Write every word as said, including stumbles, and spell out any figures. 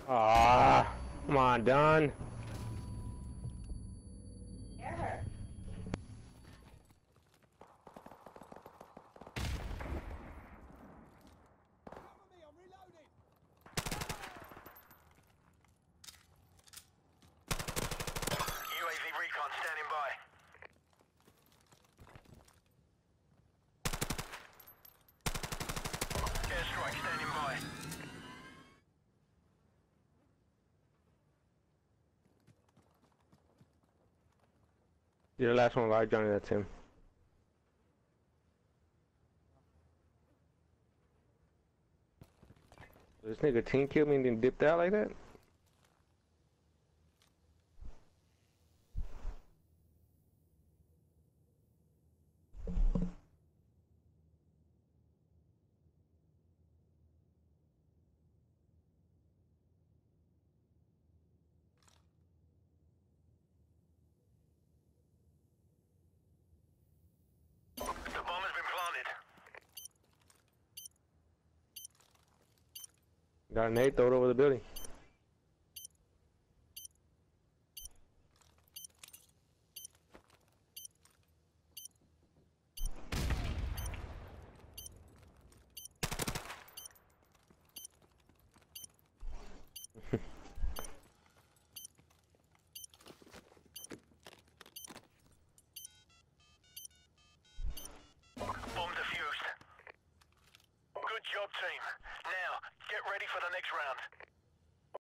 Ah, come on, Don. U A V recon standing by. Airstrike standing by. You're the last one alive, Johnny. That's him. This nigga team killed me and then dipped out like that? The bomb has been planted. Got an eight, throw it over the building. Bomb defused. Good job, team. Now, get ready for the next round.